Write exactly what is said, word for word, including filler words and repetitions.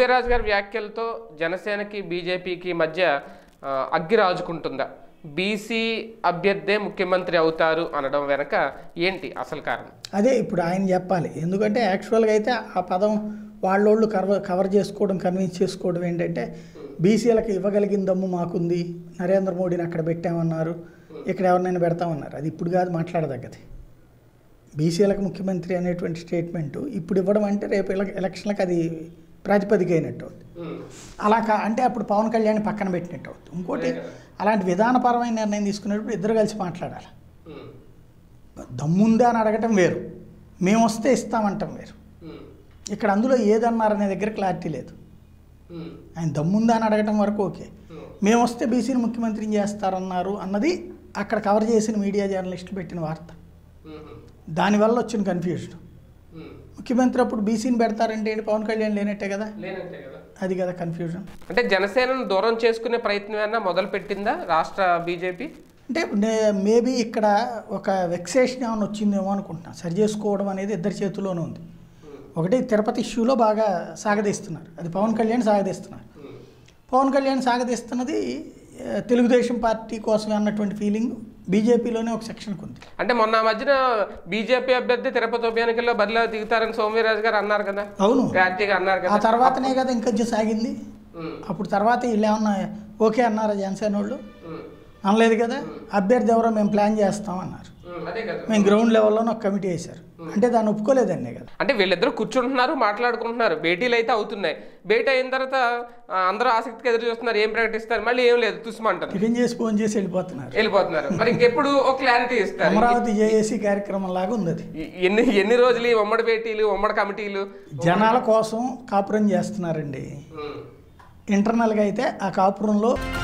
సోమ్వీర్రాజు గారి వ్యాఖ్యలతో జనసేనకి బీజేపీకి మధ్య అగ్గి రాజుకుంటుందా? బీసీ అభ్యర్థే ముఖ్యమంత్రి అవుతారు అనడం వెనక ఏంటి అసలు కారణం? అదే ఇప్పుడు ఆయన చెప్పాలి. ఎందుకంటే యాక్చువల్గా అయితే ఆ పదం వాళ్ళోళ్ళు కవర్ కవర్ చేసుకోవడం, కన్విన్స్ చేసుకోవడం ఏంటంటే బీసీలకు ఇవ్వగలిగిన దమ్ము మాకుంది, నరేంద్ర మోడీని అక్కడ పెట్టామన్నారు, ఇక్కడ ఎవరినైనా పెడతామన్నారు. అది ఇప్పుడు కాదు మాట్లాడదగ్గది. బీసీలకు ముఖ్యమంత్రి అనేటువంటి స్టేట్మెంటు ఇప్పుడు ఇవ్వడం అంటే రేపు ఎలక్షన్లకు అది ప్రాతిపదిక అయినట్టు అవుతుంది. అలా కా అంటే అప్పుడు పవన్ కళ్యాణ్ పక్కన పెట్టినట్టు అవుతుంది. ఇంకోటి అలాంటి విధానపరమైన నిర్ణయం తీసుకునేటప్పుడు ఇద్దరు కలిసి మాట్లాడాలి. దమ్ముందా అని అడగటం వేరు, మేము వస్తే ఇస్తామంటాం వేరు. ఇక్కడ అందులో ఏదన్నారనే దగ్గర క్లారిటీ లేదు. ఆయన దమ్ముందా అని అడగటం వరకు ఓకే, మేము వస్తే బీసీని ముఖ్యమంత్రిని చేస్తారన్నారు అన్నది అక్కడ కవర్ చేసిన మీడియా జర్నలిస్టులు పెట్టిన వార్త. దానివల్ల వచ్చిన కన్ఫ్యూజన్. ముఖ్యమంత్రి అప్పుడు బీసీని పెడతారంటే ఏంటి, పవన్ కళ్యాణ్ లేనట్టే కదా, అది కదా కన్ఫ్యూజన్. అంటే జనసేనను దూరం చేసుకునే ప్రయత్నం ఏమన్నా మొదలు పెట్టిందా రాష్ట్ర బీజేపీ? అంటే మేబీ ఇక్కడ ఒక వెక్సేషన్ ఏమైనా వచ్చిందేమో అనుకుంటున్నాను. సరి చేసుకోవడం అనేది ఇద్దరి చేతుల్లోనే ఉంది. ఒకటి తిరుపతి ఇష్యూలో బాగా సాగదీస్తున్నారు, అది పవన్ కళ్యాణ్ సాగదీస్తున్నారు. పవన్ కళ్యాణ్ సాగదీస్తున్నది తెలుగుదేశం పార్టీ కోసమే అన్నటువంటి ఫీలింగ్ బీజేపీలోనే ఒక సెక్షన్కి ఉంది. అంటే మొన్న మధ్యన బీజేపీ అభ్యర్థి తిరుపతి ఉప ఎన్నికల్లో బరిలో దిగుతారని సోమ్వీర్రాజు గారు అన్నారు కదా. అవును, అన్నారు కదా. ఆ తర్వాతనే కదా ఇంకొంచెం సాగింది. అప్పుడు తర్వాత వీళ్ళు ఏమన్నా ఓకే అన్నారా జనసేన వాళ్ళు? అనలేదు కదా. అభ్యర్థి ఎవరో మేము ప్లాన్ చేస్తాం అన్నారు. మేము గ్రౌండ్ లెవెల్లోనే ఒక కమిటీ వేశారు, అంటే దాన్ని ఒప్పుకోలేదండి కదా. అంటే వీళ్ళిద్దరూ కూర్చుంటున్నారు, మాట్లాడుకుంటున్నారు, భేటీలు అయితే అవుతున్నాయి. భేటీ అయిన తర్వాత అందరూ ఆసక్తిగా ఎదురు చూస్తున్నారు, ఏం ప్రకటిస్తారు, మళ్ళీ ఏం లేదు తుస్మంటారు, టిఫిన్ చేసి ఫోన్ చేసి వెళ్ళిపోతున్నారు వెళ్ళిపోతున్నారు మరి ఇంకెప్పుడు ఒక క్లారిటీ ఇస్తారు? అమరావతి జేఏసీ కార్యక్రమం లాగా ఉంది అది. ఎన్ని ఎన్ని రోజులు ఈ ఉమ్మడి భేటీలు, ఉమ్మడి కమిటీలు జనాల కోసం కాపురం చేస్తున్నారండి. ఇంటర్నల్గా అయితే ఆ కాపురంలో